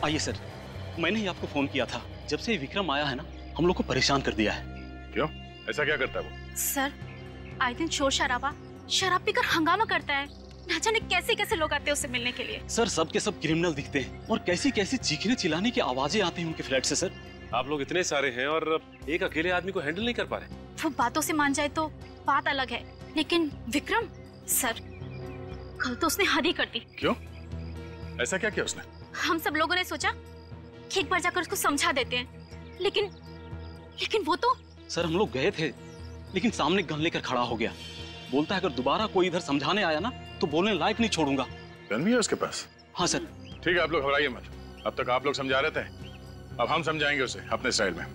आइए सर, मैंने ही आपको फोन किया था। जब से विक्रम आया है ना, हम लोग को परेशान कर दिया है। क्यों? ऐसा क्या करता है वो? सर, आए दिन शोर शराबा, शराब पीकर हंगामा करता है। ना जाने कैसे कैसे लोग आते हैं उससे मिलने के लिए। सर, सब के सब क्रिमिनल दिखते हैं और कैसी कैसी चीखने चिल्लाने की आवाजें आती हैं उनके फ्लैट से। सर, आप लोग इतने सारे हैं और एक अकेले आदमी को हैंडल नहीं कर पा रहे। वो बातों से मान जाए तो बात अलग है, लेकिन विक्रम सर, कल तो उसने हद ही कर दी। क्यों? ऐसा क्या किया उसने? हम सब लोगों ने सोचा कि एक बार जाकर उसको समझा देते हैं, लेकिन वो तो। सर, हम लोग गए थे, लेकिन सामने गन लेकर खड़ा हो गया। बोलता है अगर दोबारा कोई इधर समझाने आया ना तो बोलने लायक नहीं छोड़ूंगा। गन भी है उसके पास? हाँ सर। ठीक है, आप लोग घबराइए मत। अब तक आप लोग समझा रहे थे, अब हम समझाएंगे उसे अपने स्टाइल में।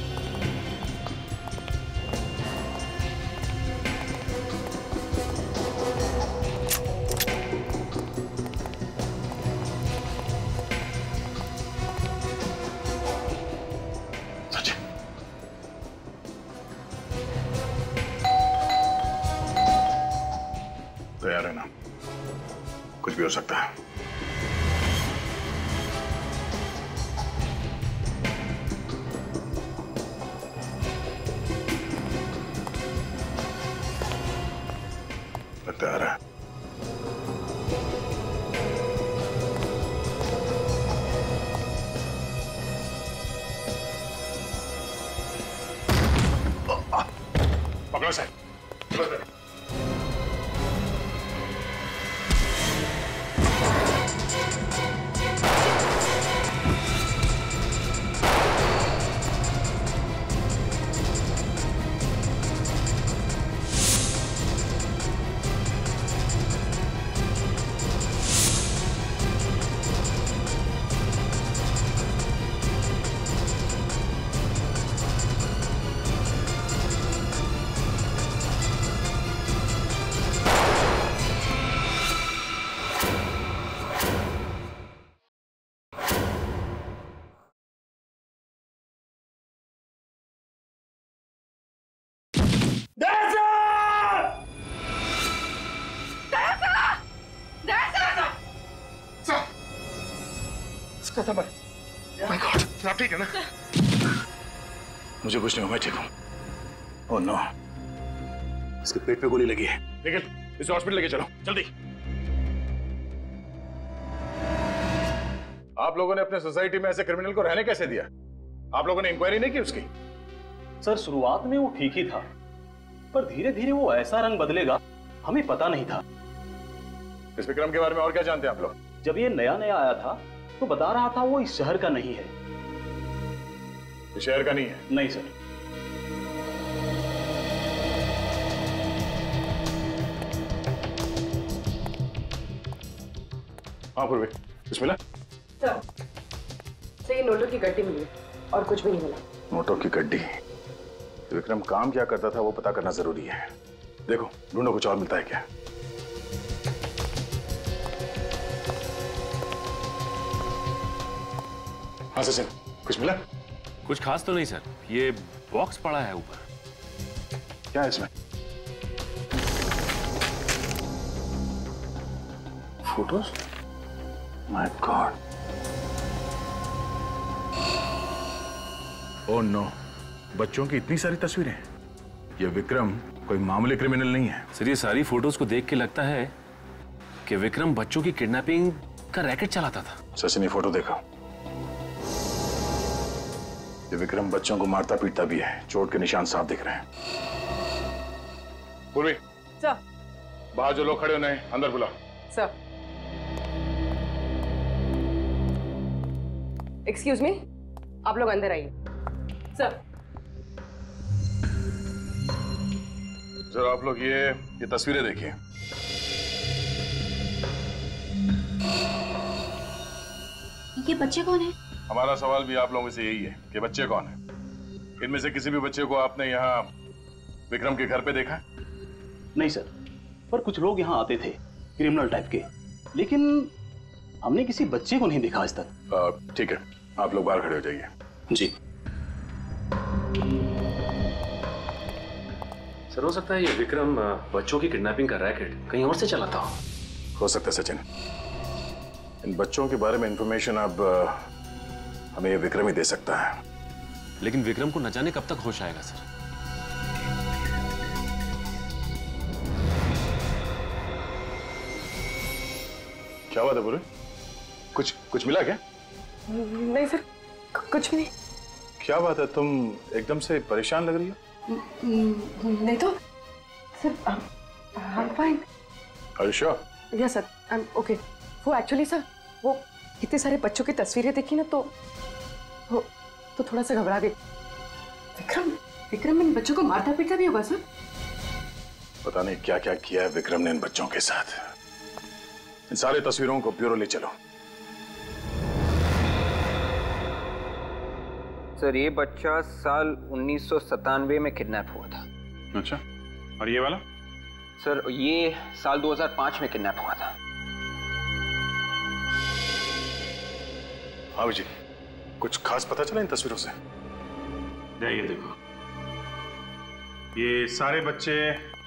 तैयार है ना? कुछ भी हो सकता है। लगता आ रहा है। पकड़ो साहब। आप ठीक है ना? मुझे कुछ नहीं हुआ, मैं ठीक हूँ। ओह नो, इसके पेट पे गोली लगी है। निखिल, इसे हॉस्पिटल लेके चलो जल्दी। आप लोगों ने अपने सोसाइटी में ऐसे क्रिमिनल को रहने कैसे दिया? आप लोगों ने इंक्वायरी नहीं की उसकी? सर, शुरुआत में वो ठीक ही था, पर धीरे धीरे वो ऐसा रंग बदलेगा हमें पता नहीं था। इस विक्रम के बारे में और क्या जानते हैं आप लोग? जब ये नया नया आया था तो बता रहा था वो इस शहर का नहीं है। इस शहर का नहीं है? नहीं सर। हाँ पूर्वी, कुछ मिला? सर, ये नोटों की गड्डी मिली और कुछ भी नहीं मिला। नोटों की गड्डी? विक्रम काम क्या करता था वो पता करना जरूरी है। देखो, ढूंढो कुछ और मिलता है क्या। हाँ सचिन, कुछ मिला? कुछ खास तो नहीं सर, ये बॉक्स पड़ा है ऊपर। क्या है इसमें? Photos? My god. Oh no, बच्चों की इतनी सारी तस्वीरें। ये विक्रम कोई मामूली क्रिमिनल नहीं है। सर, ये सारी फोटोज को देख के लगता है कि विक्रम बच्चों की किडनैपिंग का रैकेट चलाता था। सचिन, ये फोटो देखो। ये विक्रम बच्चों को मारता पीटता भी है, चोट के निशान साफ दिख रहे हैं। पूर्वी, सर, बाहर जो लोग खड़े होने अंदर बुला। सर, एक्सक्यूज मी, आप लोग अंदर आइए। सर, सर आप लोग ये तस्वीरें देखिए। ये बच्चे कौन है? हमारा सवाल भी आप लोगों से यही है कि बच्चे कौन हैं? इनमें से किसी भी बच्चे को आपने यहाँ विक्रम के घर पे देखा? नहीं सर, पर कुछ लोग यहाँ आते थे क्रिमिनल टाइप के, लेकिन हमने किसी बच्चे को नहीं देखा आज तक। ठीक है, आप लोग बाहर खड़े हो जाइए। जी सर, हो सकता है ये विक्रम बच्चों की किडनैपिंग का रैकेट कहीं और से चलाता हो सकता है सचिन। इन बच्चों के बारे में इंफॉर्मेशन अब हमें ये विक्रम ही दे सकता है। लेकिन विक्रम को न जाने कब तक होश आएगा सर। क्या बात है बुरे? कुछ मिला क्या? नहीं सर, कुछ भी नहीं। क्या बात है, तुम एकदम से परेशान लग रही हो? नहीं तो sir, I am fine. Are you sure? Yes sir, I am okay. वो एक्चुअली सर, वो इतने सारे बच्चों की तस्वीरें देखी ना तो थोड़ा सा घबरा गई। विक्रम इन बच्चों को मारता पीटता भी होगा सर? पता नहीं क्या क्या किया है विक्रम ने इन बच्चों के साथ। इन सारे तस्वीरों को ब्यूरो ले चलो। सर ये बच्चा साल 1997 में किडनैप हुआ था। अच्छा, और ये वाला? सर ये साल 2005 में किडनैप हुआ था। हाँ जी, कुछ खास पता चला इन तस्वीरों से? ये देखो, ये सारे बच्चे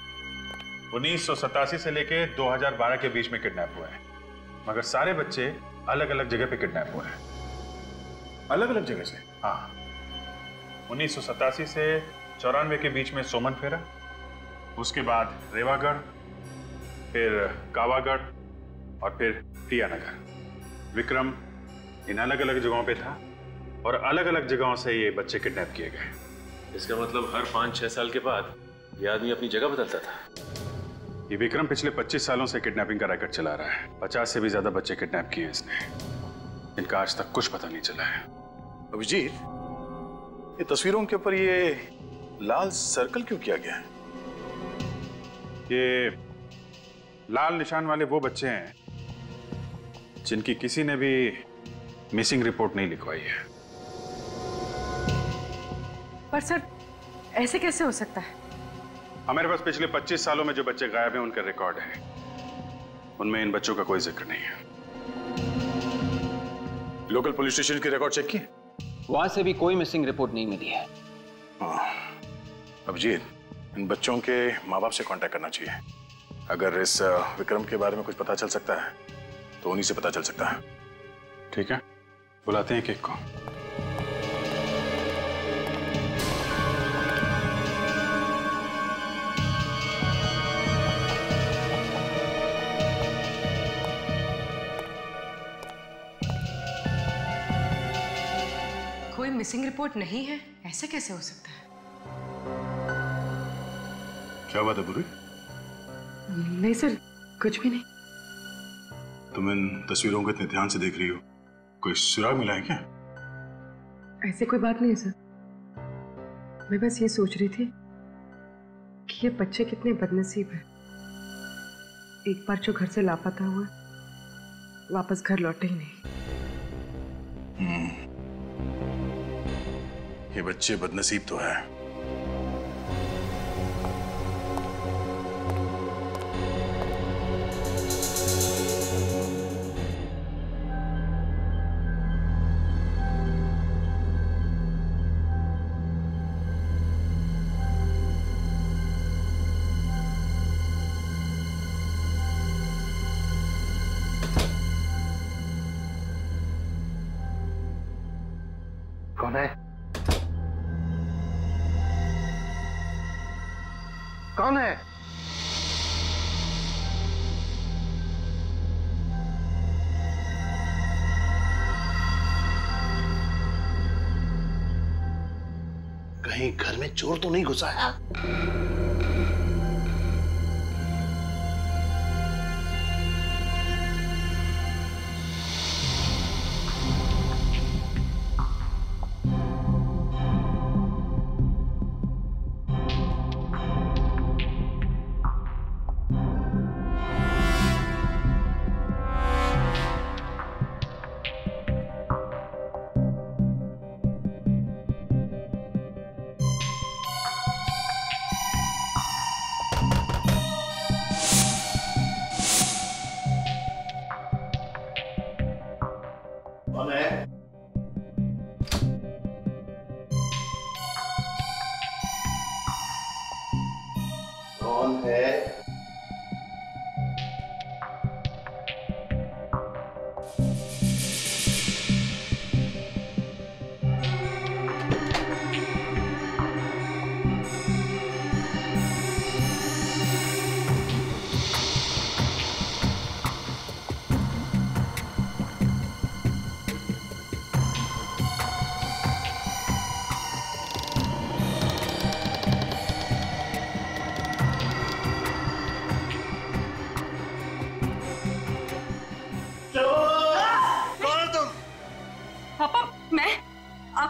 1987 से लेके 2012 के बीच में किडनैप हुए हैं, मगर सारे बच्चे अलग अलग जगह पे किडनैप हुए हैं। अलग अलग जगह से? हाँ, 1987 से 94 के बीच में सोमन फेरा, उसके बाद रेवागढ़, फिर कावागढ़ और फिर टियानगर। विक्रम इन अलग अलग जगहों पे था और अलग अलग जगहों से ये बच्चे किडनैप किए गए। इसका मतलब हर 5-6 साल के बाद ये आदमी अपनी जगह बदलता था। ये विक्रम पिछले 25 सालों से किडनैपिंग का रैकेट चला रहा है। 50 से भी ज्यादा बच्चे किडनैप किए हैं इसने। इनका आज तक कुछ पता नहीं चला है। अभिजीत, ये तस्वीरों के ऊपर ये लाल सर्कल क्यों किया गया है? ये लाल निशान वाले वो बच्चे हैं जिनकी किसी ने भी मिसिंग रिपोर्ट नहीं लिखवाई है। पर सर ऐसे कैसे हो सकता है? हमारे पास पिछले 25 सालों में जो बच्चे गायब हैं उनका रिकॉर्ड है, उनमें इन बच्चों का कोई जिक्र नहीं है। लोकल पुलिस स्टेशन के रिकॉर्ड चेक किए? वहां से भी कोई मिसिंग रिपोर्ट नहीं मिली है। अभिजीत, इन बच्चों के माँ बाप से कांटेक्ट करना चाहिए। अगर इस विक्रम के बारे में कुछ पता चल सकता है तो उन्हीं से पता चल सकता है। ठीक है, बुलाते हैं केक को। कोई मिसिंग रिपोर्ट नहीं है, ऐसा कैसे हो सकता है? क्या बात है बुरी? नहीं सर, कुछ भी नहीं। तुम इन तस्वीरों को इतने ध्यान से देख रही हो, कोई सुराग मिला है क्या? ऐसे कोई बात नहीं है सर। मैं बस ये सोच रही थी कि ये बच्चे कितने बदनसीब हैं। एक बार जो घर से लापता हुआ वापस घर लौटे ही नहीं। ये बच्चे बदनसीब तो है। कौन है? कौन है? कहीं घर में चोर तो नहीं घुसा है?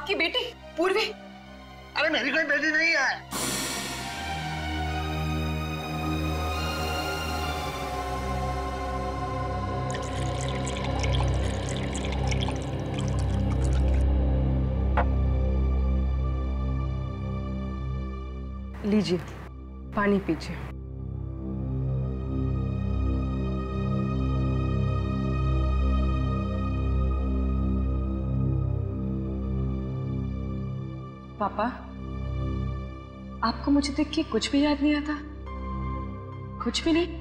आपकी बेटी पूर्वी? अरे मेरी कोई बेटी नहीं है। लीजिए, पानी पीजिए। पापा, आपको मुझे देख के कुछ भी याद नहीं आता? कुछ भी नहीं?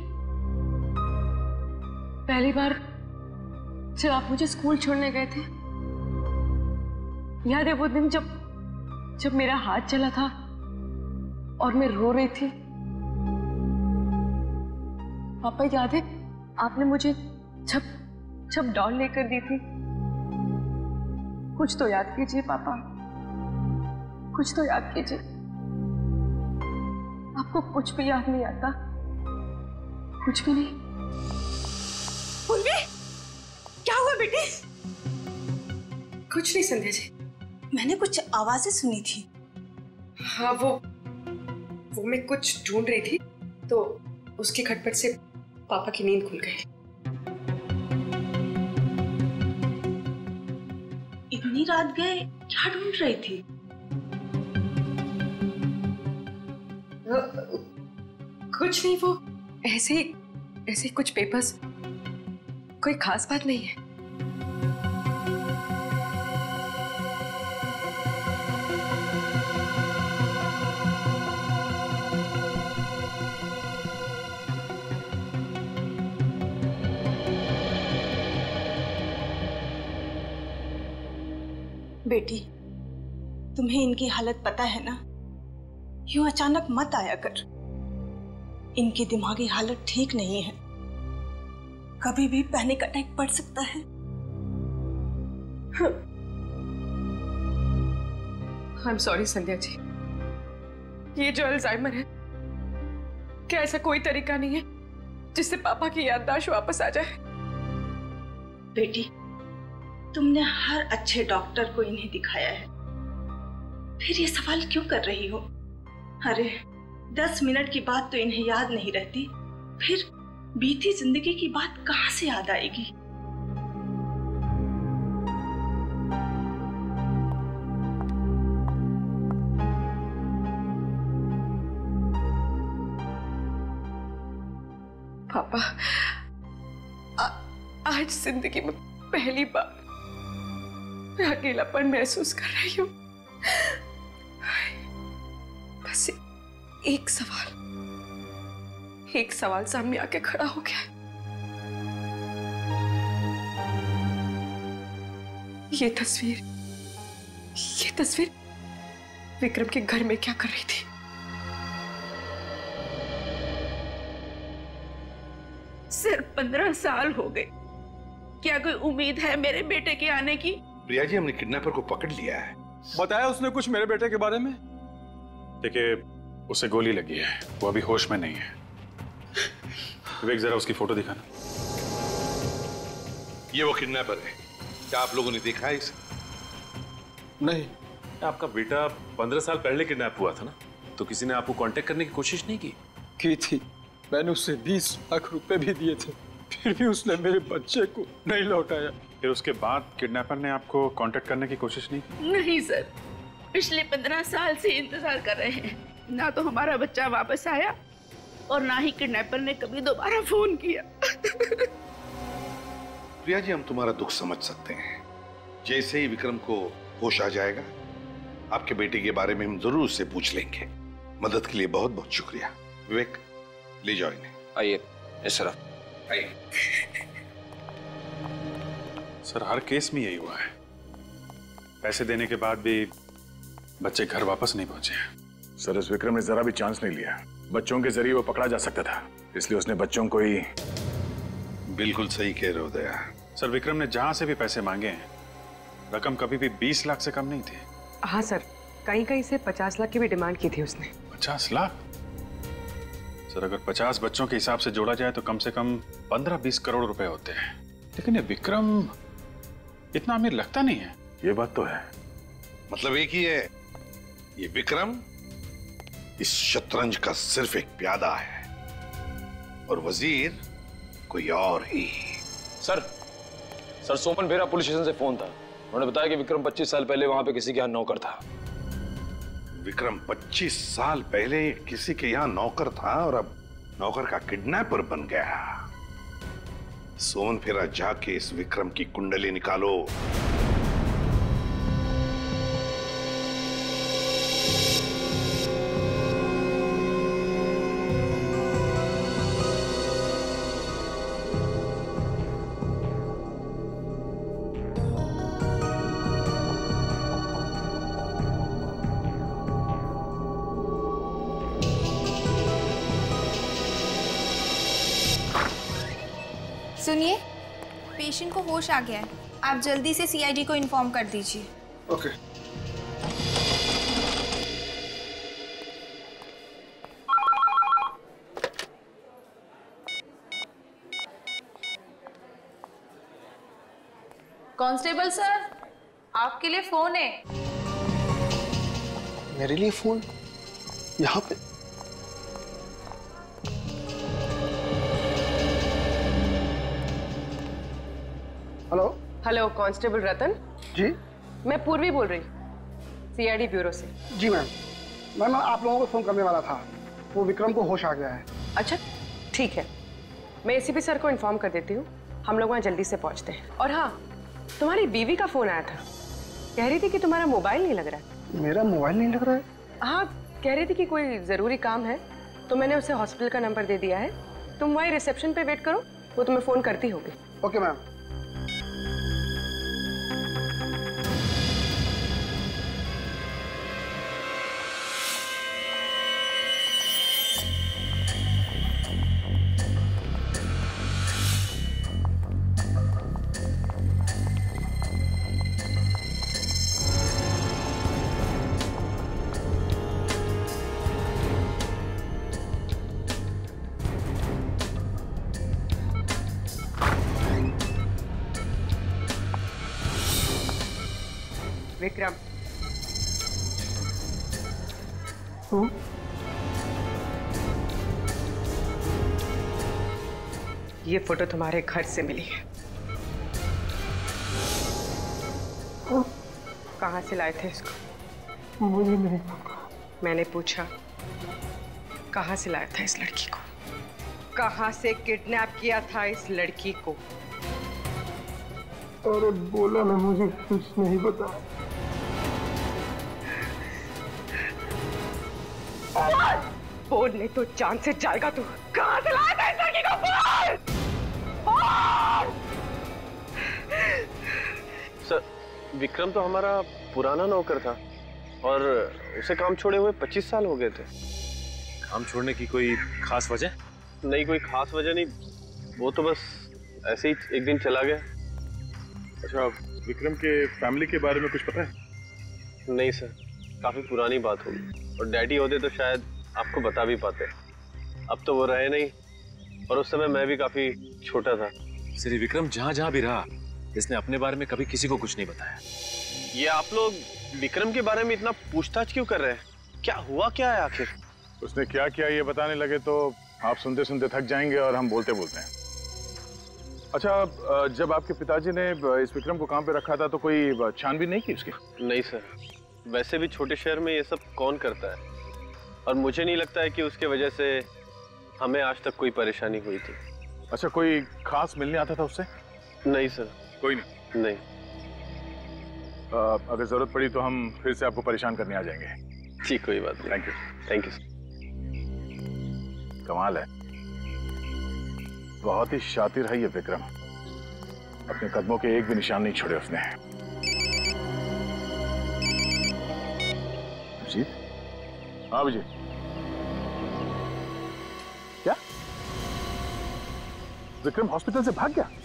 पहली बार जब आप मुझे स्कूल छोड़ने गए थे, याद है वो दिन जब मेरा हाथ चला था और मैं रो रही थी? पापा याद है आपने मुझे जब डॉल लेकर दी थी? कुछ तो याद कीजिए पापा, कुछ तो याद कीजिए। आपको कुछ भी याद नहीं आता? कुछ भी नहीं? पूर्वी, क्या हुआ बेटी? कुछ नहीं संध्या जी। मैंने कुछ आवाजें सुनी थी। हाँ, वो मैं कुछ ढूंढ रही थी तो उसके खटपट से पापा की नींद खुल गई। इतनी रात गए क्या ढूंढ रही थी? कुछ नहीं, वो ऐसे ही कुछ पेपर्स, कोई खास बात नहीं है। बेटी, तुम्हें इनकी हालत पता है ना? यूं अचानक मत आया कर। इनकी दिमागी हालत ठीक नहीं है, कभी भी पैनिक अटैक पड़ सकता है। I am sorry Sandhya ji, ये जो अल्जाइमर है, क्या ऐसा कोई तरीका नहीं है जिससे पापा की याददाश्त वापस आ जाए? बेटी, तुमने हर अच्छे डॉक्टर को इन्हें दिखाया है, फिर ये सवाल क्यों कर रही हो? अरे 10 मिनट की बात तो इन्हें याद नहीं रहती, फिर बीती जिंदगी की बात कहां से याद आएगी? पापा, आज जिंदगी में पहली बार मैं अकेलापन महसूस कर रही हूँ। बस एक सवाल सामने आके खड़ा हो गया। ये तस्वीर विक्रम के घर में क्या कर रही थी? सिर्फ 15 साल हो गए, क्या कोई उम्मीद है मेरे बेटे के आने की? प्रिया जी, हमने किडनैपर को पकड़ लिया है। बताया उसने कुछ मेरे बेटे के बारे में? देखिए, उसे गोली लगी है, वो अभी होश में नहीं है। विवेक, जरा उसकी फोटो दिखाना। ये वो किडनैपर है, क्या आप लोगों ने देखा है इसे? नहीं। आपका बेटा 15 साल पहले किडनैप हुआ था ना, तो किसी ने आपको कांटेक्ट करने की कोशिश नहीं की थी? मैंने उससे 20 लाख रुपए भी दिए थे, फिर भी उसने मेरे बच्चे को नहीं लौटाया। फिर उसके बाद किडनैपर ने आपको कांटेक्ट करने की कोशिश नहीं की? नहीं सर, पिछले 15 साल से इंतजार कर रहे हैं, ना तो हमारा बच्चा वापस आया और ना ही किडनैपर ने कभी दोबारा फोन किया। प्रिया जी, हम तुम्हारा दुख समझ सकते हैं। जैसे ही विक्रम को होश आ जाएगा, आपके बेटे के बारे में हम जरूर उससे पूछ लेंगे। मदद के लिए बहुत बहुत शुक्रिया। विवेक, ले जाओ इन्हें। आइए इस तरफ आइए। सर, हर केस में यही हुआ है, पैसे देने के बाद भी बच्चे घर वापस नहीं पहुंचे। सर, इस विक्रम ने जरा भी चांस नहीं लिया। बच्चों के जरिए वो पकड़ा जा सकता था, इसलिए उसने बच्चों को ही। बिल्कुल सही कह रहे हो दया। सर, विक्रम ने जहां से भी पैसे मांगे हैं, रकम कभी भी 20 लाख से कम नहीं थी। हाँ सर, कहीं से 50 लाख की भी डिमांड की थी उसने। 50 लाख? सर, अगर 50 बच्चों के हिसाब से जोड़ा जाए तो कम से कम 15-20 करोड़ रुपए होते हैं। लेकिन ये विक्रम इतना अमीर लगता नहीं है। ये बात तो है, मतलब एक ही है, ये विक्रम इस शतरंज का सिर्फ एक प्यादा है और वजीर कोई और ही। सर सोमन फेरा पुलिस स्टेशन से फोन था। उन्होंने बताया कि विक्रम 25 साल पहले वहां पे किसी के यहाँ नौकर था। विक्रम 25 साल पहले किसी के यहाँ नौकर था और अब नौकर का किडनैपर बन गया। सोमन फेरा जाके इस विक्रम की कुंडली निकालो। सुनिए, पेशेंट को होश आ गया है। आप जल्दी से सीआईडी को इन्फॉर्म कर दीजिए। ओके। कांस्टेबल सर, आपके लिए फोन है। मेरे लिए फोन? यहाँ पे? हेलो। Hello, constable Ratan. जी मैं पूर्वी बोल रही, सीआईडी ब्यूरो से। जी मैम, मैं आप लोगों को फोन करने वाला था। वो विक्रम को होश आ गया है। अच्छा ठीक है, मैं एसीपी सर को इन्फॉर्म कर देती हूँ। हम लोग वहाँ जल्दी से पहुँचते हैं। और हाँ, तुम्हारी बीवी का फोन आया था, कह रही थी कि तुम्हारा मोबाइल नहीं लग रहा है। मेरा मोबाइल नहीं लग रहा है? हाँ, कह रही थी कि कोई जरूरी काम है, तो मैंने उसे हॉस्पिटल का नंबर दे दिया है। तुम वहीं रिसेप्शन पे वेट करो, वो तुम्हें फोन करती होगी। Okay ma'am. विक्रम, ये फोटो तुम्हारे घर से मिली है। कहाँ से लाए थे इसको? मुझे नहीं। मैंने पूछा, कहाँ से लाया था इस लड़की को? कहाँ से किडनैप किया था इस लड़की को? अरे बोला ना, मुझे कुछ नहीं पता। बोल, नहीं तो जान से जाएगा तू। कहाँ से लाया था इस लड़की को? बोल! सर, विक्रम तो हमारा पुराना नौकर था और उसे काम छोड़े हुए 25 साल हो गए थे। काम छोड़ने की कोई खास वजह? नहीं, कोई खास वजह नहीं, वो तो बस ऐसे ही एक दिन चला गया। अच्छा, विक्रम के फैमिली के बारे में कुछ पता है? नहीं सर, काफी पुरानी बात होगी, और डैडी होते तो शायद आपको बता भी पाते। अब तो वो रहे नहीं, और उस समय मैं भी काफी छोटा था। श्री विक्रम जहाँ जहाँ भी रहा, इसने अपने बारे में कभी किसी को कुछ नहीं बताया। ये आप लोग विक्रम के बारे में इतना पूछताछ क्यों कर रहे हैं? क्या हुआ क्या है आखिर? उसने क्या किया ये बताने लगे तो आप सुनते सुनते थक जाएंगे और हम बोलते बोलते हैं। अच्छा, जब आपके पिताजी ने इस विक्रम को काम पे रखा था तो कोई छानबीन नहीं की उसकी? नहीं सर, वैसे भी छोटे शहर में ये सब कौन करता है, और मुझे नहीं लगता है कि उसके वजह से हमें आज तक कोई परेशानी हुई थी। अच्छा, कोई खास मिलने आता था उससे? नहीं सर। कोई नहीं? नहीं। अगर जरूरत पड़ी तो हम फिर से आपको परेशान करने आ जाएंगे। जी, कोई बात नहीं। Thank you. Thank you. कमाल है, बहुत ही शातिर है ये विक्रम। अपने कदमों के एक भी निशान नहीं छोड़े उसने। अभिजीत? हाँ अभिजीत, क्या विक्रम हॉस्पिटल से भाग गया?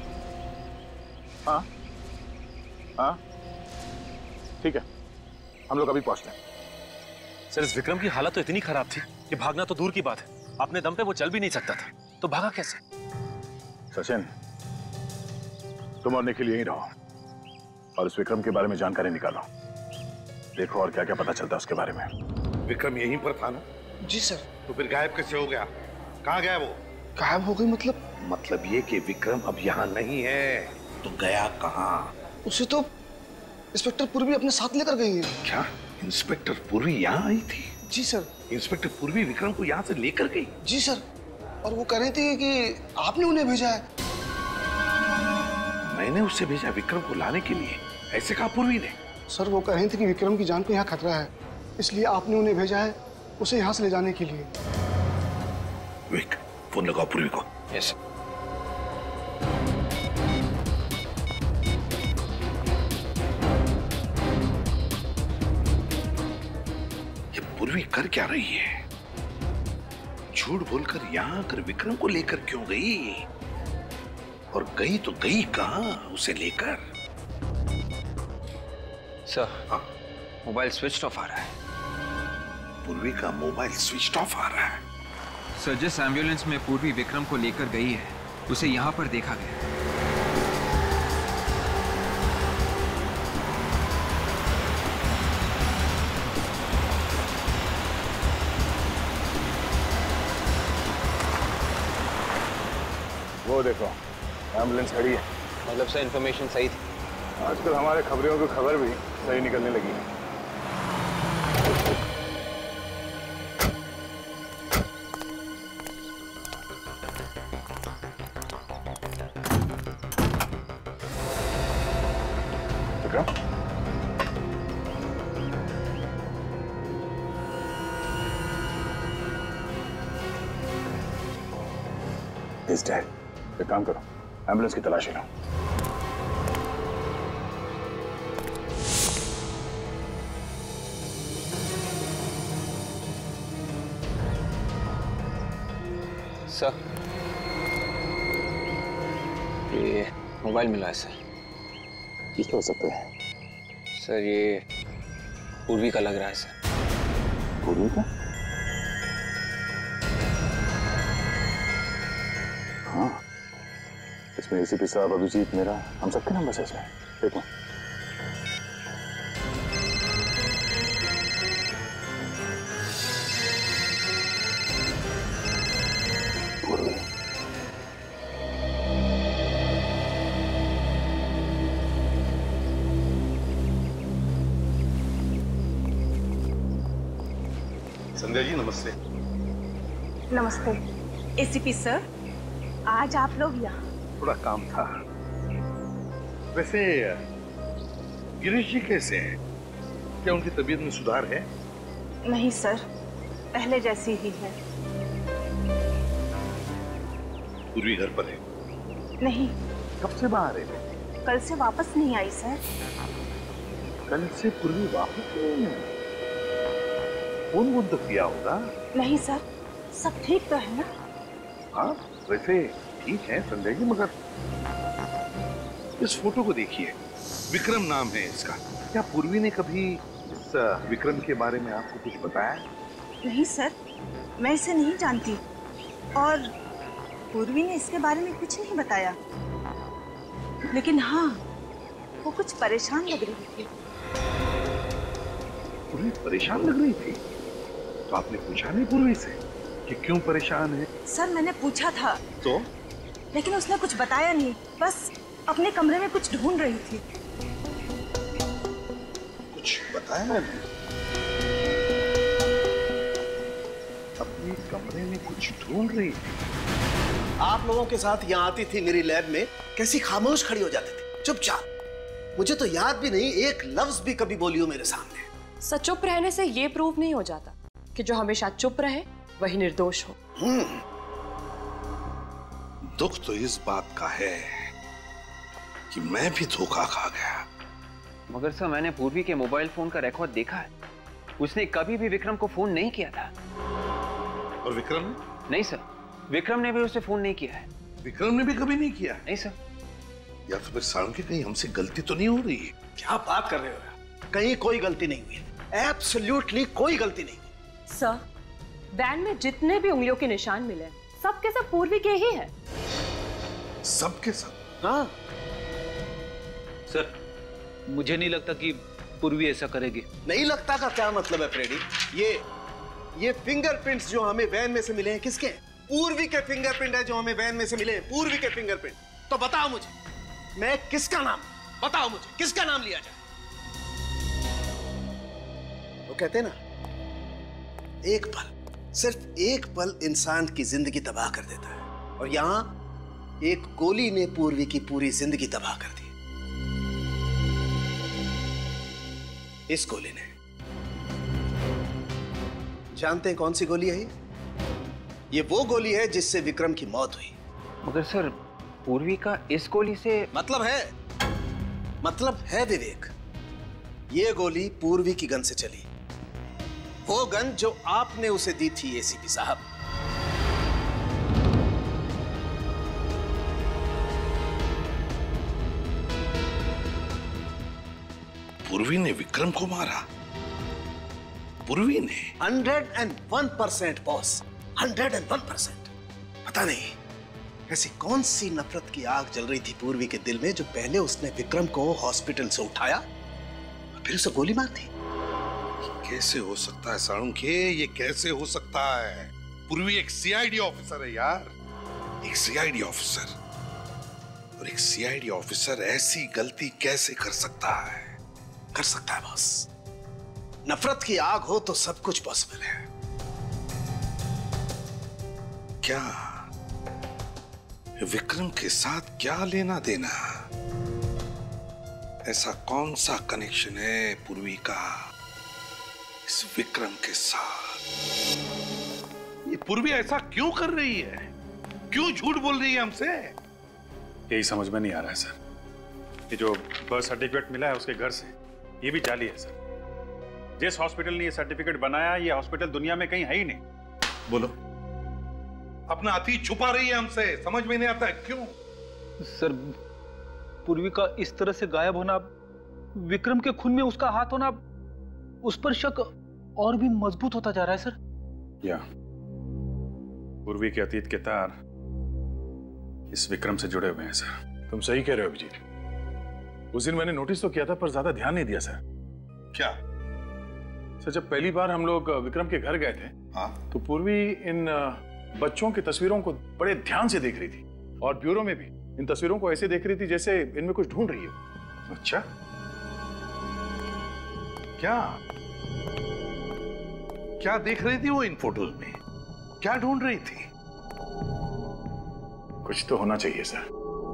हाँ हाँ, ठीक है, हम लोग अभी पहुंचते हैं। सर, इस विक्रम की हालत तो इतनी खराब थी कि भागना तो दूर की बात है, अपने दम पे वो चल भी नहीं सकता था, तो भागा कैसे? सचिन, तुम और निखिल यहीं रहो और इस विक्रम के बारे में जानकारी निकालो। देखो और क्या क्या पता चलता है उसके बारे में। विक्रम यहीं पर था ना? जी सर। तो फिर गायब कैसे हो गया? कहाँ गया वो? गायब हो गई मतलब? मतलब ये कि विक्रम अब यहाँ नहीं है, तो गया कहाँ? उसे तो इंस्पेक्टर पूर्वी अपने साथ लेकर गई है। क्या इंस्पेक्टर पूर्वी यहाँ आई थी? जी सर। इंस्पेक्टर पूर्वी विक्रम को यहाँ से लेकर गई? जी सर, और वो कह रही थी कि आपने उन्हें भेजा है। मैंने उसे भेजा विक्रम को लाने के लिए, ऐसे कहा पूर्वी ने? सर वो कह रही थी कि विक्रम की जान को यहाँ खतरा है, इसलिए आपने उन्हें भेजा है उसे यहाँ से ले जाने के लिए। विक, फोन लगाओ पूर्वी को। यस। ये पूर्वी कर क्या रही है? झूठ बोलकर यहाँ आकर विक्रम को लेकर क्यों गई? और गई तो गई कहाँ उसे लेकर? सर, मोबाइल स्विच ऑफ आ रहा है। पूर्वी का मोबाइल स्विच ऑफ आ रहा है? सर, जिस एम्बुलेंस में पूर्वी विक्रम को लेकर गई है उसे यहाँ पर देखा गया। वो देखो एम्बुलेंस खड़ी है। मतलब सर इन्फॉर्मेशन सही थी? आजकल हमारे खबरियों की खबर भी सही निकलने लगी है। He's dead. एक काम करो, एम्बुलेंस की तलाशी लो। सर, ये मोबाइल मिला है सर। किसका हो सकता है? सर ये पूर्वी का लग रहा है सर। पूर्वी का? हाँ, इसमें एसीपी साहब, अभिजीत, मेरा, हम सबके नंबर है इसमें। देखो संध्या जी नमस्ते। नमस्ते। एसीपी सर, आज आप लोग यहाँ? थोड़ा काम था। वैसे गिरीश जी कैसे हैं? क्या उनकी तबीयत में सुधार है? नहीं सर, पहले जैसी ही है। पूर्वी घर पर है? नहीं। कब से बाहर है? कल से वापस नहीं आई सर। कल से पूर्वी वापस नहीं आई? फोन वोन तो किया होगा? नहीं सर, सब ठीक तो है ना? हाँ वैसे ठीक है संजय जी, मगर इस फोटो को देखिए, विक्रम नाम है इसका। क्या पूर्वी ने कभी इस विक्रम के बारे में आपको कुछ बताया? नहीं सर, मैं इसे नहीं जानती और पूर्वी ने इसके बारे में कुछ नहीं बताया। लेकिन हाँ, वो कुछ परेशान लग रही थी। पूर्वी परेशान लग रही थी? तो आपने पूछा नहीं पूर्वी से कि क्यों परेशान है? सर मैंने पूछा था तो, लेकिन उसने कुछ बताया नहीं, बस अपने कमरे में कुछ ढूंढ रही थी। कुछ बताया नहीं? अपने कमरे में कुछ ढूंढ रही थी? आप लोगों के साथ यहाँ आती थी मेरी लैब में, कैसी खामोश खड़ी हो जाती थी, चुपचाप। मुझे तो याद भी नहीं एक लफ्ज भी कभी बोली हो मेरे सामने। सच चुप रहने से ये प्रूव नहीं हो जाता कि जो हमेशा चुप रहे वही निर्दोष हो। दुख तो इस बात का है कि मैं भी धोखा खा गया। मगर सर मैंने पूर्वी के मोबाइल फोन का रिकॉर्ड देखा है, उसने कभी भी विक्रम को फोन नहीं किया था। और विक्रम ने? नहीं सर, विक्रम ने भी उसे फोन नहीं किया है। विक्रम ने भी कभी नहीं किया? नहीं सर। या तो फिर सारंगी कहीं हमसे गलती तो नहीं हो रही है? क्या बात कर रहे हो? कहीं कोई गलती नहीं हुई, एब्सोल्युटली कोई गलती नहीं हुई। सर, वैन में जितने भी उंगलियों के निशान मिले सब के सब पूर्वी के ही हैं। सब के सब? हाँ सर, मुझे नहीं लगता कि पूर्वी ऐसा करेगी। नहीं लगता का क्या मतलब है फ्रेडी? ये फिंगरप्रिंट्स जो हमें वैन में से मिले हैं किसके हैं? पूर्वी के फिंगरप्रिंट है जो हमें वैन में से मिले हैं, पूर्वी के फिंगरप्रिंट। तो बताओ मुझे, मैं किसका नाम, बताओ मुझे किसका नाम लिया जाए? वो कहते हैं ना, एक पल, सिर्फ एक पल इंसान की जिंदगी तबाह कर देता है, और यहां एक गोली ने पूर्वी की पूरी जिंदगी तबाह कर दी। इस गोली ने, जानते हैं कौन सी गोली है ये वो गोली है जिससे विक्रम की मौत हुई। मगर सर, पूर्वी का इस गोली से मतलब है विवेक, ये गोली पूर्वी की गन से चली, वो गन जो आपने उसे दी थी एसीपी साहब। पूर्वी ने विक्रम को मारा? पूर्वी ने? 101% बॉस, 101%। पता नहीं ऐसी कौन सी नफरत की आग जल रही थी पूर्वी के दिल में जो पहले उसने विक्रम को हॉस्पिटल से उठाया और फिर उसे गोली मार दी। कैसे हो सकता है साळुंखे, ये कैसे हो सकता है? पूर्वी एक सीआईडी ऑफिसर है यार, एक सीआईडी ऑफिसर, और एक सीआईडी ऑफिसर ऐसी गलती कैसे कर सकता है? कर सकता है बॉस, नफरत की आग हो तो सब कुछ पॉसिबल है। क्या विक्रम के साथ क्या लेना देना? ऐसा कौन सा कनेक्शन है पूर्वी का इस विक्रम के साथ? ये पूर्वी ऐसा क्यों कर रही है? क्यों झूठ बोल रही है हमसे? यही समझ में नहीं आ रहा है सर। ये जो बर्थ सर्टिफिकेट मिला है उसके घर से, ये भी जाली है सर। जिस हॉस्पिटल ने ये सर्टिफिकेट बनाया, ये हॉस्पिटल दुनिया में कहीं है ही नहीं। बोलो, अपना अतीत छुपा रही है हमसे, समझ में नहीं आता है क्यों? सर, पूर्वी का इस तरह से गायब होना, विक्रम के खून में उसका हाथ होना, उस पर शक और भी मजबूत होता जा रहा है सर। या पूर्वी के अतीत के तार इस विक्रम से जुड़े हुए हैं सर। तुम सही कह रहे हो अभिजीत। उस दिन मैंने नोटिस तो किया था पर ज्यादा ध्यान नहीं दिया सर। क्या सर, जब पहली बार हम लोग विक्रम के घर गए थे, हाँ, तो पूर्वी इन बच्चों की तस्वीरों को बड़े ध्यान से देख रही थी, और ब्यूरो में भी इन तस्वीरों को ऐसे देख रही थी जैसे इनमें कुछ ढूंढ रही हो। अच्छा, क्या देख रही थी वो इन फोटोज में? क्या ढूंढ रही थी? कुछ तो होना चाहिए सर।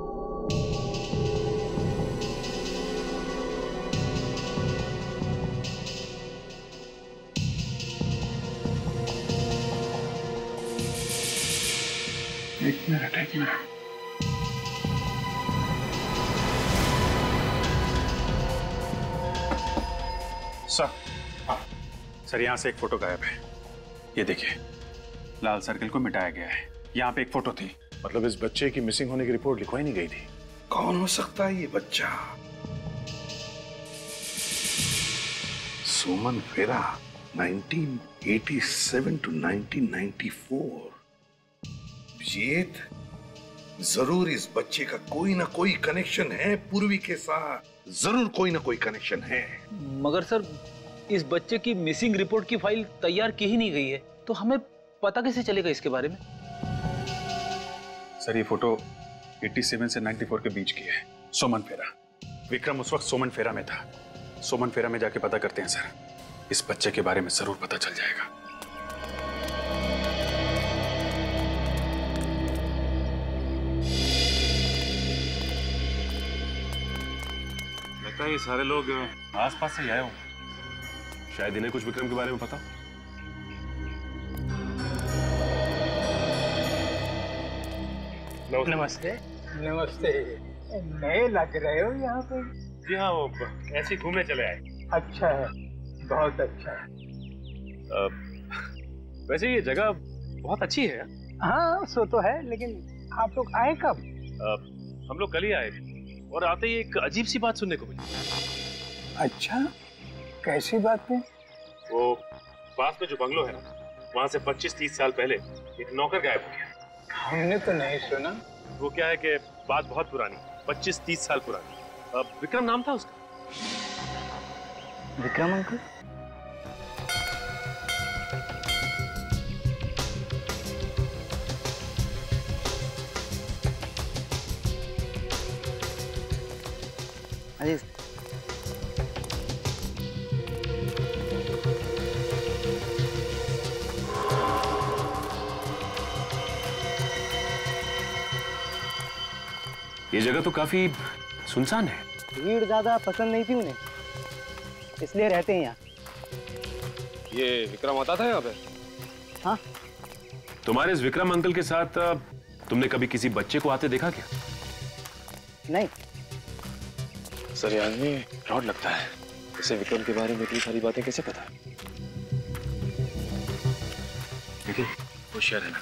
एक मिनट। सर, सर यहां से एक फोटो गायब है। ये देखिए, लाल सर्कल को मिटाया गया है। यहाँ पे एक फोटो थी। मतलब इस बच्चे की मिसिंग होने की रिपोर्ट लिखवाई नहीं गई थी। कौन हो सकता है ये बच्चा? सोमन फेरा, 1987 to 1994। अभिजीत, जरूर इस बच्चे का कोई ना कोई कनेक्शन है पूर्वी के साथ, जरूर कोई ना कोई कनेक्शन है। मगर सर, इस बच्चे की मिसिंग रिपोर्ट की फाइल तैयार की ही नहीं गई है, तो हमें पता कैसे चलेगा इसके बारे में? सर, ये फोटो 87 से 94 के बीच की है। सोमन फेरा, विक्रम उस वक्त सोमन फेरा में था। सोमन फेरा में जाके पता करते हैं सर, इस बच्चे के बारे में जरूर पता चल जाएगा। लगता है ये सारे लोग आसपास से आए होंगे, शायद इन्हें कुछ विक्रम के बारे में पता। नमस्ते। नमस्ते। नए लग रहे हो यहाँ पे? जी हाँ, वो ऐसे ही घूमने चले आए। अच्छा है, बहुत अच्छा है। वैसे ये जगह बहुत अच्छी है। हाँ, सो तो है, लेकिन आप लोग आए कब? हम लोग कल ही आए और आते ही एक अजीब सी बात सुनने को मिली। अच्छा, कैसी बात है? वो पास में जो बंगलो है ना, वहाँ से 25-30 साल पहले एक नौकर गायब हो गया। हमने तो नहीं सुना। वो क्या है कि बात बहुत पुरानी, 25-30 साल पुरानी। विक्रम नाम था उसका। विक्रम अंकल? अरे ये जगह तो काफी सुनसान है। भीड़ ज्यादा पसंद नहीं थी उन्हें, इसलिए रहते हैं यहाँ। ये विक्रम आता था यहाँ पे? हाँ। तुम्हारे इस विक्रम अंकल के साथ तुमने कभी किसी बच्चे को आते देखा क्या? नहीं। सर ये आदमी फ्रॉड लगता है। इसे विक्रम के बारे में इतनी सारी बातें कैसे पता है? देखिए होशियार है ना।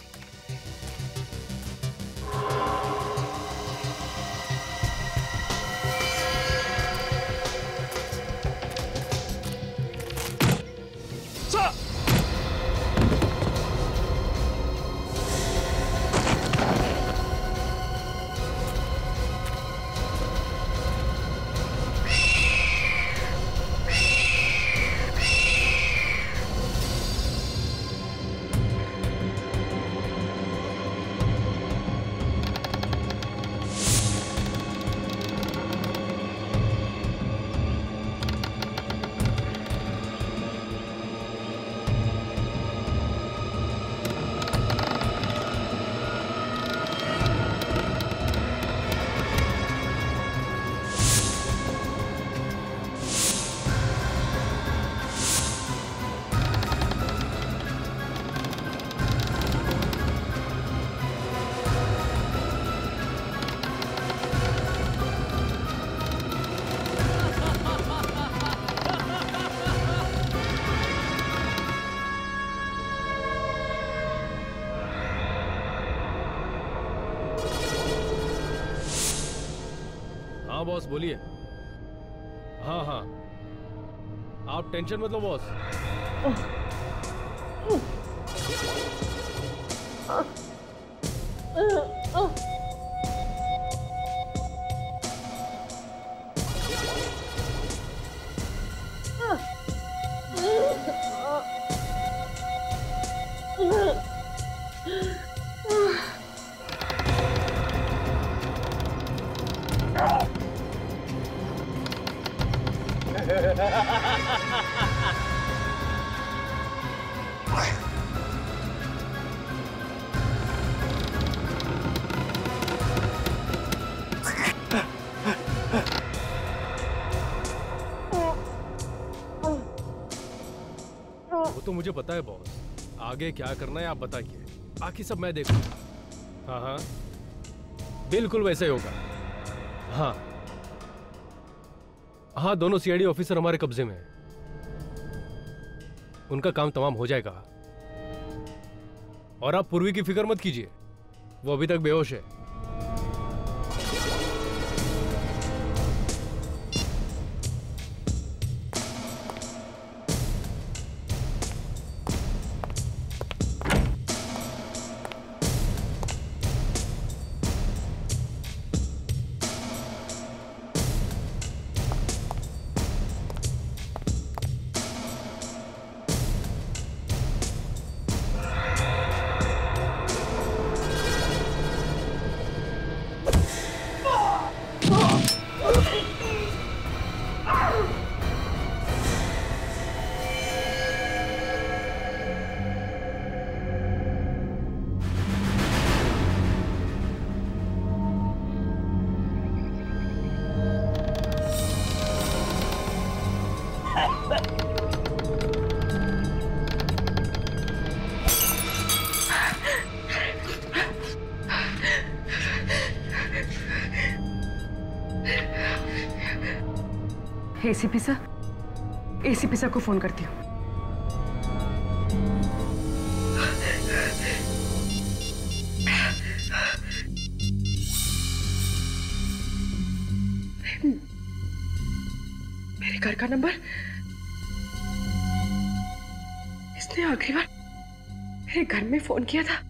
हाँ बॉस बोलिए। हाँ हाँ आप टेंशन मत लो बॉस। वो तो मुझे पता है बॉस, आगे क्या करना है आप बताइए, बाकी सब मैं देखूंगा। हाँ हाँ बिल्कुल वैसे ही होगा। हाँ हाँ दोनों सीआईडी ऑफिसर हमारे कब्जे में हैं, उनका काम तमाम हो जाएगा। और आप पूर्वी की फिक्र मत कीजिए, वो अभी तक बेहोश है। एसीपी सर को फोन करती हूँ। मेरे घर का नंबर, इसने आखिरी बार मेरे घर में फोन किया था।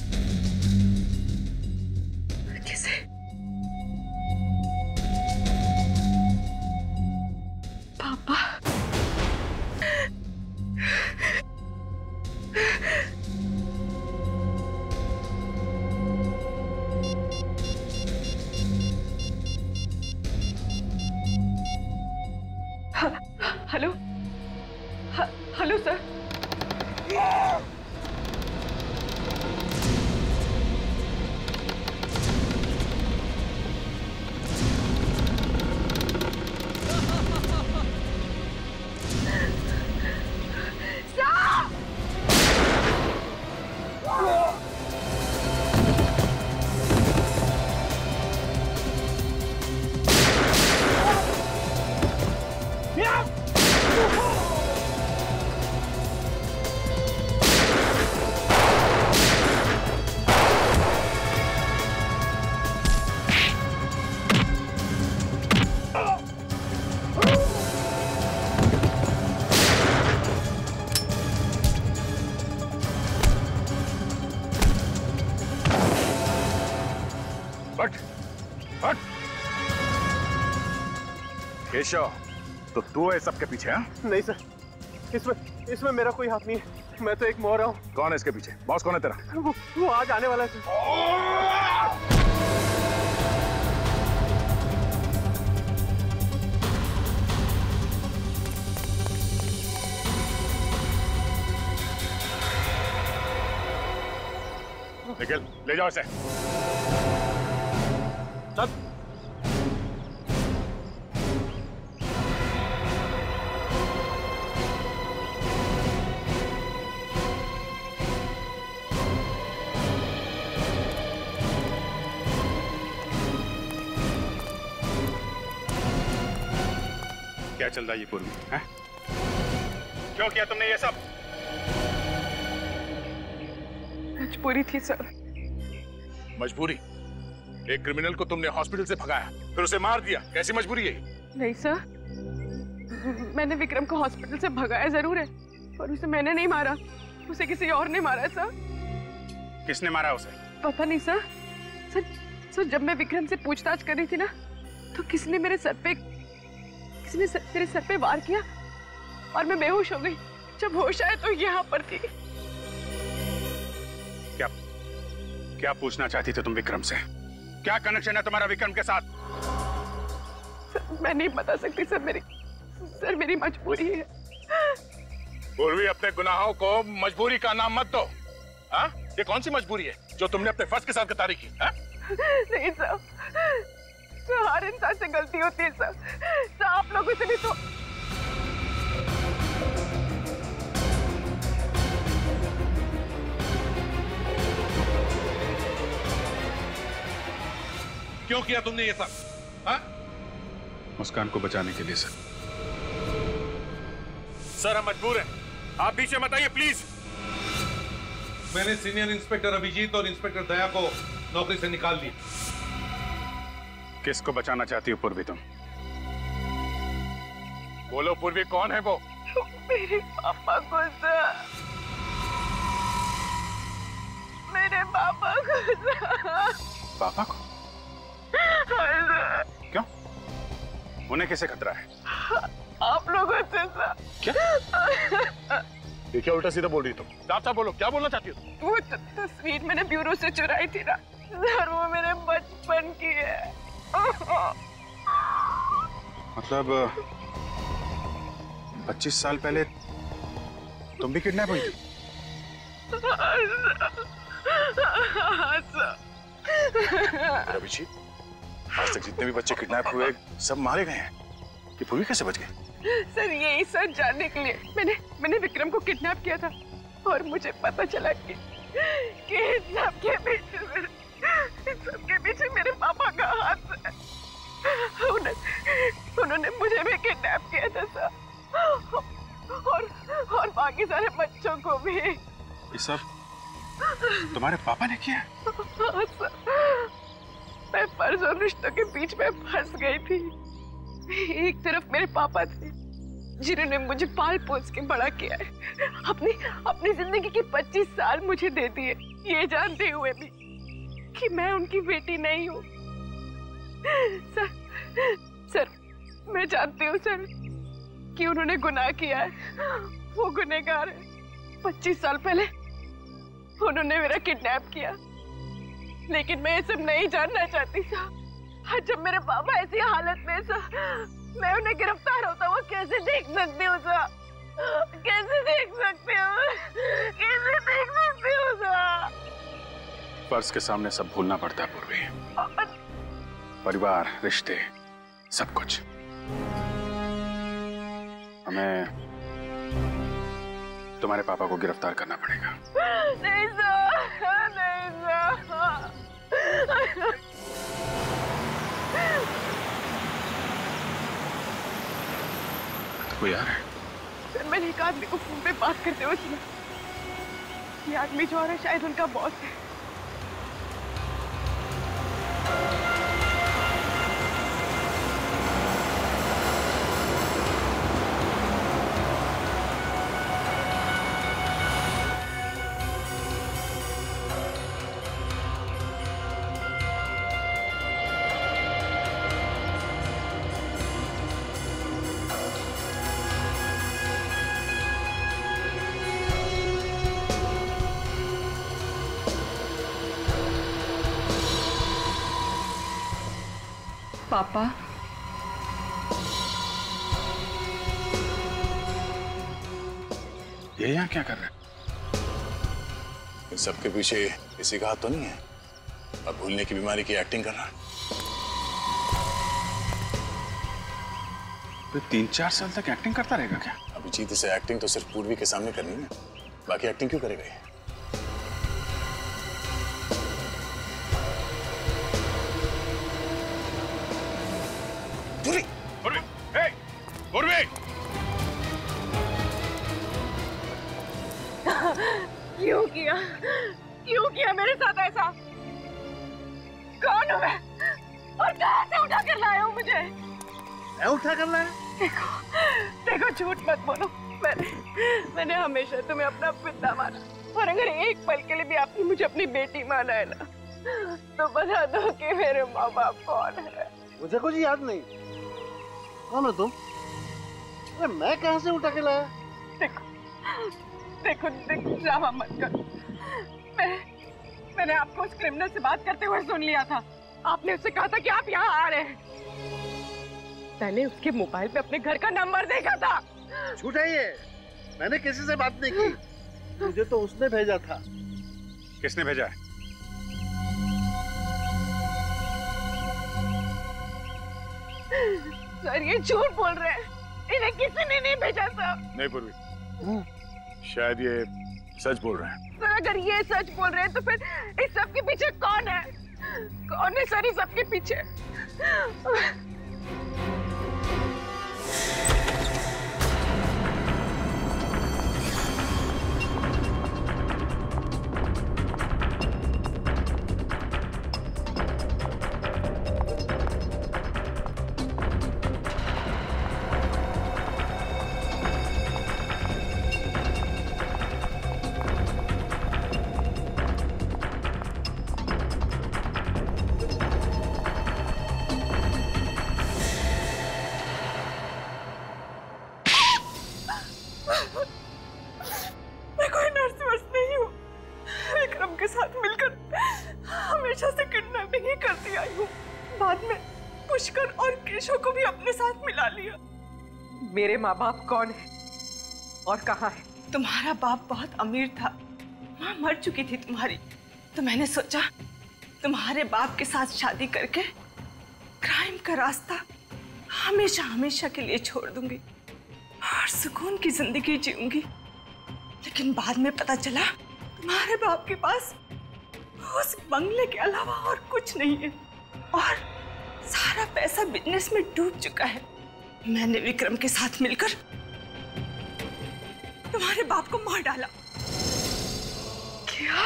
किसे? पापा। Hello hello sir. केशव, तो तू है सबके पीछे? हाँ? नहीं सर, इसमें मेरा कोई हाथ नहीं है। मैं तो एक मोहरा हूँ। कौन है इसके पीछे? बॉस कौन है तेरा? वो आज आने वाला है सर। निखिल, ले जाओ इसे। चल। क्या चल रहा है ये पूर्वी? हैं? क्यों किया तुमने ये सब? मजबूरी थी सर। मजबूरी? एक क्रिमिनल को तुमने हॉस्पिटल से भगाया, फिर उसे मार दिया, कैसी मजबूरी है? नहीं सर, मैंने विक्रम को हॉस्पिटल से भगाया जरूर है, पर उसे मैंने नहीं मारा, उसे किसी और ने मारा है सर। किसने मारा उसे? पता नहीं सर। सर जब मैं विक्रम से पूछताछ कर रही थी ना, तो किसी ने मेरे सर पे वार किया और मैं बेहोश हो गई। जब होश आया तो यहाँ पर थी। क्या पूछना चाहती थे तुम विक्रम से? क्या कनेक्शन है तुम्हारा विक्रम के साथ? सर, मैं नहीं बता सकती सर, मेरी मजबूरी है। पूर्वी, अपने गुनाहों को मजबूरी का नाम मत दो। हाँ? ये कौन सी मजबूरी है जो तुमने अपने फर्ज के साथ गद्दारी की? हाँ? नहीं सर, हर इंसान से गलती होती है सर, आप लोगों से भी तो। क्यों किया तुमने ये सब? हाँ? मुस्कान को बचाने के लिए सर। सर, हम मजबूर हैं, आप पीछे मत आइए प्लीज। मैंने सीनियर इंस्पेक्टर अभिजीत और इंस्पेक्टर दया को नौकरी से निकाल दिया। किसको बचाना चाहती हो पूर्वी तुम? बोलो पूर्वी, कौन है वो? मेरे पापा को सर, मेरे पापा को सर। पापा को? क्यों? उन्हें कैसे खतरा है? आप लोगों से सर। क्या? ये क्या उल्टा सीधा बोल रही तुम? साफ साफ बोलो, क्या बोलना चाहती हो? वो तस्वीर मैंने ब्यूरो से चुराई थी ना सर, वो मेरे बचपन की है। मतलब 25 साल पहले तुम भी किडनैप हुई थी? अभिजीत, आज तक जितने भी बच्चे किडनैप हुए सब मारे गए हैं, ये पूर्वी कैसे बच गए? सर यही सच जानने के लिए मैंने विक्रम को किडनैप किया था, और मुझे पता चला कि सबके पीछे मेरे पापा का हाथ है। उन्होंने मुझे भी किडनैप किया था सर, और बाकी सारे बच्चों को भी। ये सब तुम्हारे पापा ने किया? हाँ सर, मैं फर्ज और रिश्तों के बीच में फंस गई थी। एक तरफ मेरे पापा थे जिन्होंने मुझे पाल पोस के बड़ा किया है, अपनी जिंदगी के 25 साल मुझे दे दिए, ये जानते हुए भी कि मैं उनकी बेटी नहीं हूँ। सर मैं जानती हूँ सर कि उन्होंने गुनाह किया है, वो गुनहगार है। 25 साल पहले उन्होंने मेरा किडनैप किया, लेकिन मैं ये सब नहीं जानना चाहती सर। जब मेरे पापा ऐसी हालत में सर मैं उन्हें गिरफ्तार होता हुआ कैसे देख सकती हूँ सर? कैसे देख सकती हूँ? कैसे देख सकती हूँ सर? फर्ज के सामने सब भूलना पड़ता है पूर्वी। परिवार, रिश्ते, सब कुछ। हमें तुम्हारे पापा को गिरफ्तार करना पड़ेगा। नहीं सर, नहीं सर। कोई आ रहा है? सर मैंने एक आदमी को फोन पे बात करते हुए सुना। ये आदमी जो आ रहा है शायद उनका बॉस है। पापा, ये यहाँ क्या कर रहे हैं? इन सबके पीछे किसी का हाथ तो नहीं है? अब भूलने की बीमारी की एक्टिंग कर रहा है। तो 3-4 साल तक एक्टिंग करता रहेगा क्या? अभिजीत, इसे एक्टिंग तो सिर्फ पूर्वी के सामने करनी है, बाकी एक्टिंग क्यों करेगा ये? क्यों किया मेरे साथ ऐसा? कौन हूँ मैं और कहाँ से उठा कर लाए हो मुझे? मैं उठा कर लाया? देखो झूठ मत बोलो। मैंने हमेशा तुम्हें अपना पिता माना, और अगर एक पल के लिए भी आपने मुझे अपनी बेटी माना है ना, तो बता दो कि मेरे माँ बाप कौन है। मुझे कुछ याद नहीं। कौन हो तुम? अरे मैं कहाँ से उठा के लाया? देखो ड्रामा मत करो। मैंने आपको उस क्रिमिनल से बात करते हुए सुन लिया था। आपने उससे कहा था कि आप यहाँ आ रहे हैं। मैंने उसके मोबाइल पे अपने घर का नंबर देखा था। झूठ है ये। मैंने किसी से बात नहीं की। मुझे तो उसने भेजा था। किसने भेजा है? सर ये झूठ बोल रहे हैं। इन्हें किसी ने नहीं भेजा सर। नहीं पूर्वी, शायद ये सच बोल रहे हैं। सर अगर ये सच बोल रहे हैं तो फिर इस सब के पीछे कौन है? कौन है सर इस सब के पीछे? मेरे माँ बाप कौन है और कहाँ है? तुम्हारा बाप बहुत अमीर था, माँ मर चुकी थी तुम्हारी, तो मैंने सोचा तुम्हारे बाप के साथ शादी करके क्राइम का रास्ता हमेशा हमेशा के लिए छोड़ दूंगी और सुकून की जिंदगी जीऊंगी। लेकिन बाद में पता चला तुम्हारे बाप के पास उस बंगले के अलावा और कुछ नहीं है और सारा पैसा बिजनेस में डूब चुका है। मैंने विक्रम के साथ मिलकर तुम्हारे बाप को मार डाला। क्या?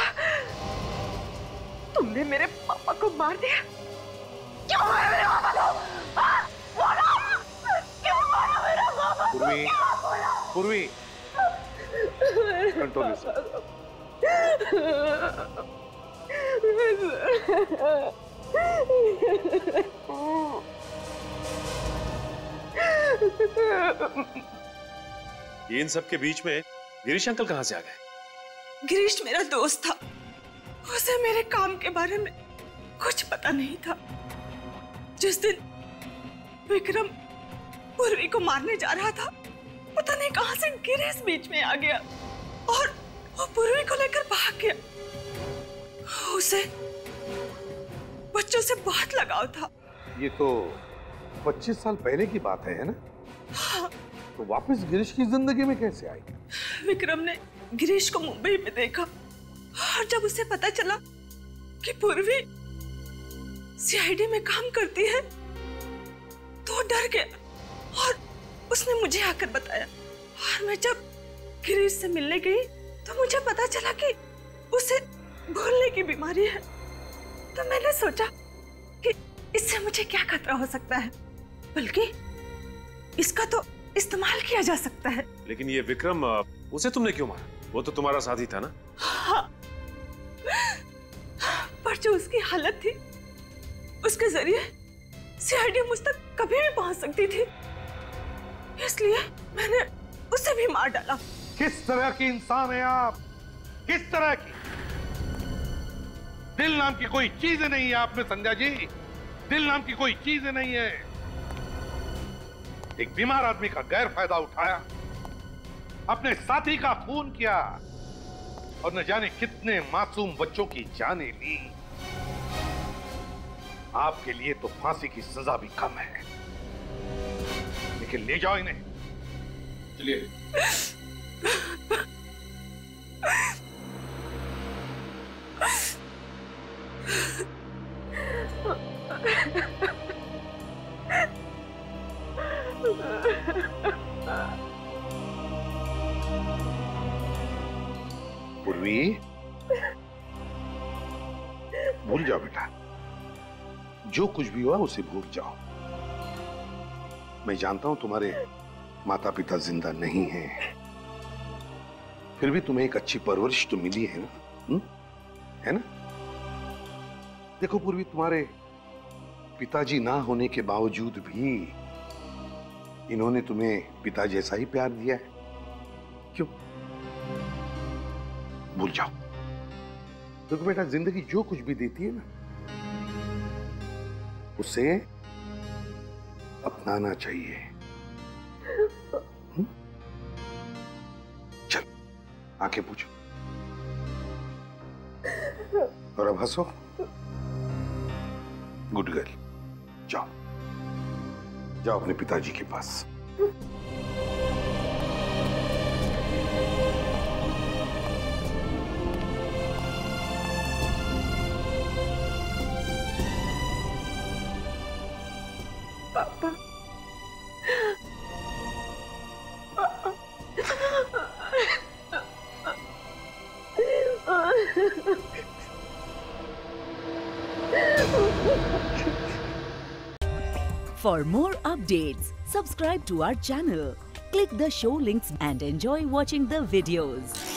तुमने मेरे पापा को मार दिया? क्यों मारा मेरे पापा को? बोलो! क्यों मारा मेरा पापा को? पूर्वी, कंट्रोल योरसेल्फ। ये इन सब के बीच में गिरीश अंकल कहां से आ गए? गिरीश मेरा दोस्त था, उसे मेरे काम के बारे में कुछ पता नहीं था। जिस दिन विक्रम पूर्वी को मारने जा रहा था, पता नहीं कहां से गिरीश बीच में आ गया और वो पूर्वी को लेकर भाग गया। उसे बच्चों से बहुत लगाव था। ये तो 25 साल पहले की बात है ना? हाँ। तो वापस गिरीश की जिंदगी में कैसे आई? विक्रम ने गिरीश को मुंबई में देखा और जब उसे पता चला कि पूर्वी सीआईडी में काम करती है तो डर गया और उसने मुझे आकर बताया। और मैं जब गिरीश से मिलने गई तो मुझे पता चला कि उसे भूलने की बीमारी है। तो मैंने सोचा कि इससे मुझे क्या खतरा हो सकता है, बल्कि इसका तो इस्तेमाल किया जा सकता है। लेकिन ये विक्रम, उसे तुमने क्यों मारा? वो तो तुम्हारा साथी था ना? हाँ, पर जो उसकी हालत थी उसके जरिए सीआईडी मुझ तक कभी भी पहुंच सकती थी, इसलिए मैंने उसे भी मार डाला। किस तरह की इंसान है आप? किस तरह की? दिल नाम की कोई चीज नहीं है आप में संध्या जी। दिल नाम की कोई चीज नहीं है। एक बीमार आदमी का गैर फायदा उठाया, अपने साथी का खून किया और न जाने कितने मासूम बच्चों की जानें ली। आपके लिए तो फांसी की सजा भी कम है, लेकिन ले जाओ इन्हें। चलिए। पूर्वी, भूल जाओ बेटा, जो कुछ भी हुआ उसे भूल जाओ। मैं जानता हूं तुम्हारे माता पिता जिंदा नहीं हैं, फिर भी तुम्हें एक अच्छी परवरिश तो मिली है ना? है ना? देखो पूर्वी, तुम्हारे पिताजी ना होने के बावजूद भी इन्होंने तुम्हें पिता जैसा ही प्यार दिया है। क्यों? भूल जाओ। देखो बेटा, जिंदगी जो कुछ भी देती है ना, उसे अपनाना चाहिए। चल, आंखें पूछो और अब हंसो। गुड गर्ल, जाओ जाओ अपने पिताजी के पास। पापा, For more updates, subscribe to our channel, click the show links and enjoy watching the videos.